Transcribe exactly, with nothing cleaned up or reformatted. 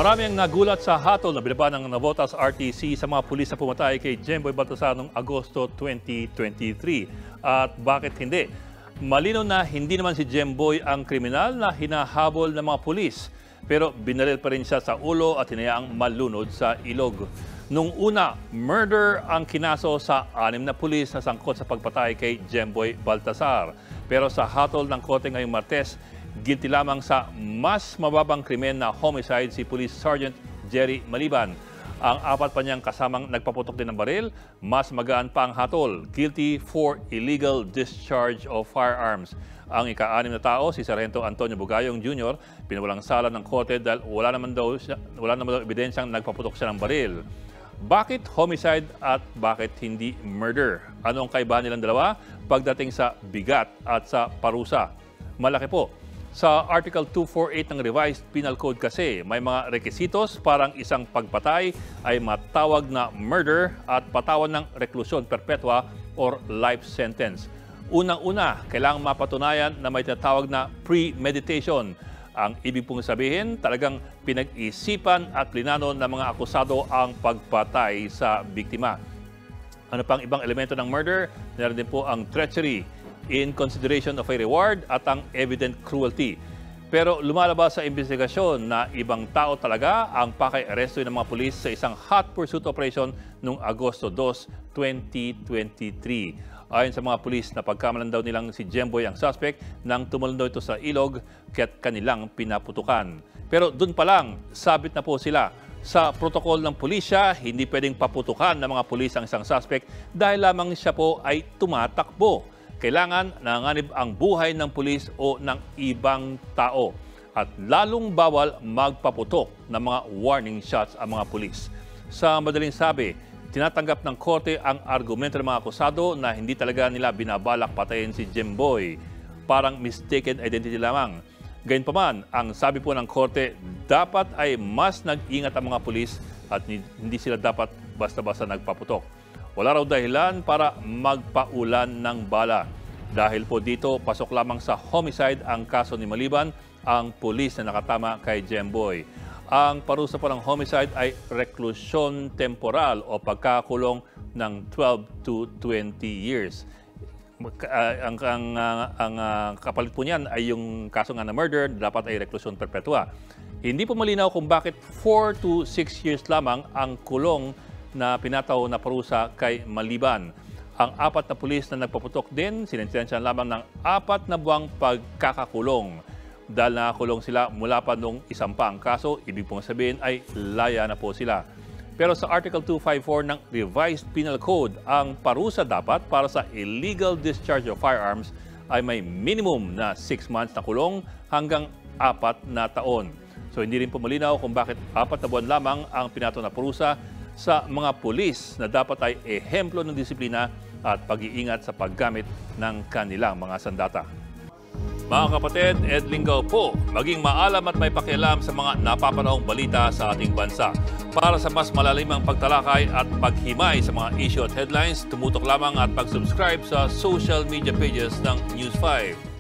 Marami ang nagulat sa hatol na binaban ng Navotas R T C sa mga pulis na pumatay kay Jemboy Baltasar noong Agosto twenty twenty-three. At bakit hindi? Malinaw na hindi naman si Jemboy ang kriminal na hinahabol ng mga pulis. Pero binaril pa rin siya sa ulo at hinayaang malunod sa ilog. Nung una, murder ang kinaso sa anim na pulis na sangkot sa pagpatay kay Jemboy Baltasar. Pero sa hatol ng korte ngayong Martes, guilty lamang sa mas mababang krimen na homicide si Police Sergeant Jerry Maliban. Ang apat pa niyang kasamang nagpaputok din ng baril, mas magaan pa ang hatol, guilty for illegal discharge of firearms. Ang ika-anim na tao, si Sargento Antonio Bugayong Junior, pinawalang sala ng korte dahil wala naman daw, siya, wala naman daw ebidensyang nagpaputok siya ng baril. Bakit homicide at bakit hindi murder? Ano ang kaibahan nilang dalawa pagdating sa bigat at sa parusa? Malaki po. Sa Article two forty-eight ng Revised Penal Code kasi, may mga rekisitos parang isang pagpatay ay matawag na murder at patawan ng reklusyon perpetua or life sentence. Unang-una, kailangang mapatunayan na may tinatawag na premeditation. Ang ibig pong sabihin, talagang pinag-isipan at plinano ng mga akusado ang pagpatay sa biktima. Ano pang ibang elemento ng murder? Meron din po ang treachery, in consideration of a reward at ang evident cruelty. Pero lumalabas sa investigasyon na ibang tao talaga ang paki-aresto ng mga pulis sa isang hot pursuit operation noong Agosto two, twenty twenty-three. Ayon sa mga pulis, napagkamalan daw nilang si Jemboy ang suspect nang tumalon daw ito sa ilog kaya't kanilang pinaputukan. Pero dun pa lang, sabit na po sila. Sa protokol ng pulisya, hindi pwedeng paputukan ng mga pulis ang isang suspect dahil lamang siya po ay tumatakbo. Kailangan nanganib ang buhay ng pulis o ng ibang tao. At lalong bawal magpaputok ng mga warning shots ang mga pulis. Sa madaling sabi, tinatanggap ng korte ang argumento ng mga akusado na hindi talaga nila binabalak patayin si Jemboy. Parang mistaken identity lamang. Gayunpaman, ang sabi po ng korte, dapat ay mas nag-ingat ang mga pulis at hindi sila dapat basta-basta nagpaputok. Wala raw dahilan para magpaulan ng bala. Dahil po dito, pasok lamang sa homicide ang kaso ni Maliban, ang pulis na nakatama kay Jemboy. Ang parusa po ng homicide ay reklusyon temporal o pagkakulong ng twelve to twenty years. Uh, ang ang, uh, ang uh, kapalit po niyan ay yung kaso nga na murder, dapat ay reklusyon perpetua. Hindi po malinaw kung bakit four to six years lamang ang kulong na pinataw na parusa kay Maliban. Ang apat na pulis na nagpaputok din, sinintensyahan lamang ng apat na buwang pagkakakulong. Dahil nakakulong sila mula pa nung isang pa ang kaso, ibig pong sabihin ay laya na po sila. Pero sa Article two fifty-four ng Revised Penal Code, ang parusa dapat para sa illegal discharge of firearms ay may minimum na six months na kulong hanggang apat na taon. So hindi rin po malinaw kung bakit apat na buwan lamang ang pinato na parusa sa mga pulis na dapat ay ehemplo ng disiplina at pag-iingat sa paggamit ng kanilang mga sandata. Mga kapatid, Ed Lingaw po, maging maalam at may pakialam sa mga napapanahong balita sa ating bansa. Para sa mas malalimang pagtalakay at paghimay sa mga issue at headlines, tumutok lamang at pag-subscribe sa social media pages ng News five.